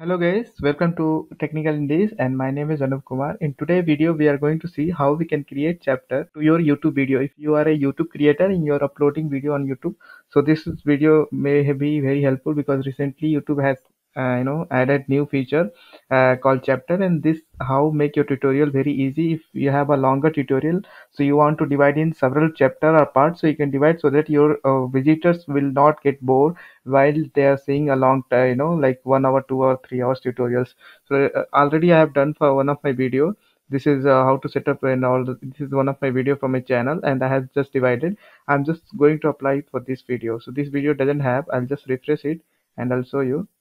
Hello guys, welcome to Technical Indies and my name is Anup Kumar. In today's video, we are going to see how we can create chapter to your YouTube video. If you are a YouTube creator and you are uploading video on YouTube, so video may be very helpful because recently YouTube has added new feature called chapter, and this how make your tutorial very easy. If you have a longer tutorial, so you want to divide in several chapter or parts, so you can divide so that your visitors will not get bored while they are seeing a long time, like 1 hour, 2 hour, 3 hours tutorials. So already I have done for one of my video. This is how to set up and all. This is one of my video from my channel, and I have just divided. I'm just going to apply it for this video. So this video doesn't have. I'll just refresh it and I'll show you.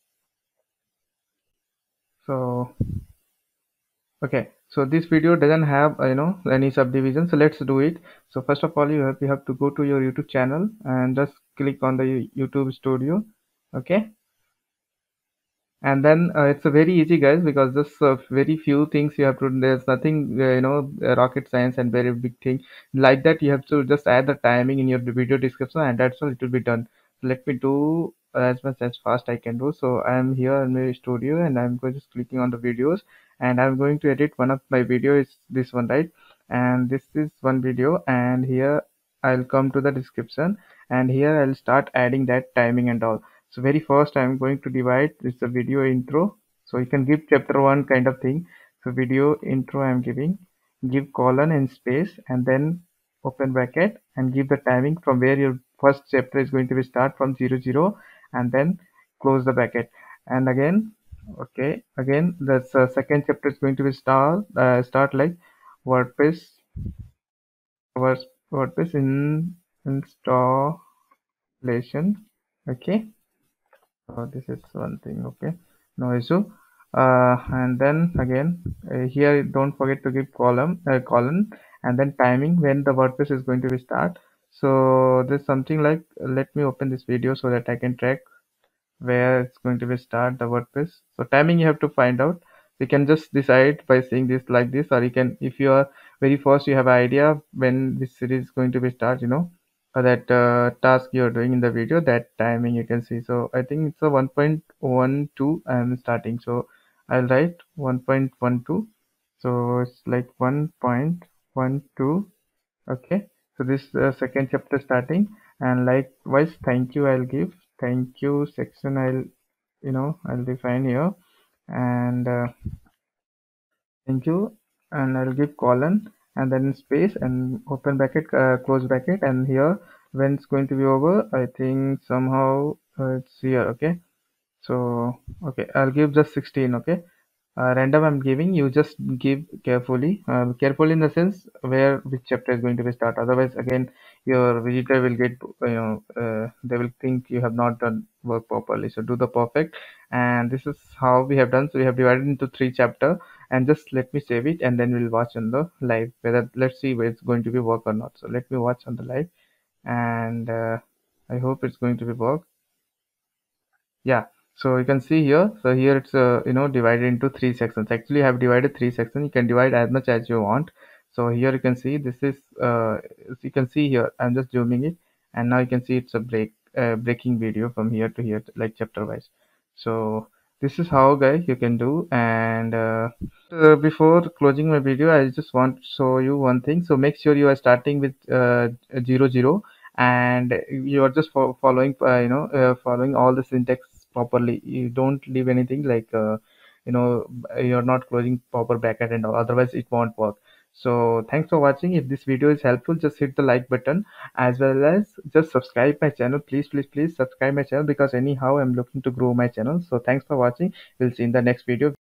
So okay, so this video doesn't have any subdivision. So let's do it. So first of all, you have to go to your YouTube channel and just click on the YouTube Studio. Okay, and then it's a very easy guys because just very few things you have to, there's nothing rocket science and very big thing like that. You have to just add the timing in your video description and that's all, it will be done. So let me do as much as fast I can do. So I am here in my studio and I'm going just clicking on the videos and I'm going to edit one of my video is this one, right? And this is one video, and here I'll come to the description and here I'll start adding that timing and all. So very first I'm going to divide this the video intro. So you can give chapter one kind of thing. So video intro I'm giving, give colon and space and then open bracket and give the timing from where your first chapter is going to be start from 00 and then close the bracket. And again, okay, again the second chapter is going to be start like WordPress WordPress in installation. Okay, so this is one thing. Okay, no issue. And then again here don't forget to give column and then timing when the WordPress is going to be start. So there's something like, let me open this video so that I can track where it's going to be start the WordPress. So timing you have to find out. You can just decide by seeing this like this, or you can, if you are very first you have an idea when this series is going to be start, that task you're doing in the video, that timing you can see. So I think it's a 1.12 I'm starting, so I'll write 1.12. So it's like 1.12. Okay, so this second chapter starting, and likewise thank you I'll give thank you section. I'll define here, and thank you, and I'll give colon and then space and open bracket, close bracket, and here when it's going to be over, I think somehow it's here. Okay, so okay, I'll give just 16. Okay, random I'm giving, you just give carefully, carefully in the sense where which chapter is going to be start. Otherwise again your visitor will get, they will think you have not done work properly. So do the perfect, and this is how we have done. So we have divided into 3 chapter, and just let me save it and then we'll watch on the live whether, let's see whether it's going to be work or not. So let me watch on the live, and I hope it's going to be work. Yeah, so you can see here, so here it's divided into 3 sections. Actually I have divided 3 sections. You can divide as much as you want. So here you can see this is you can see here, I'm just zooming it, and now you can see it's a breaking video from here to here, like chapter wise. So this is how guys you can do. And before closing my video, I just want to show you one thing. So make sure you are starting with 00, and you are just following following all the syntax properly. You don't leave anything like you're not closing proper bracket and all, otherwise it won't work. So thanks for watching. If this video is helpful, just hit the like button, as well as just subscribe my channel. Please subscribe my channel, because anyhow I'm looking to grow my channel. So thanks for watching. We'll see in the next video.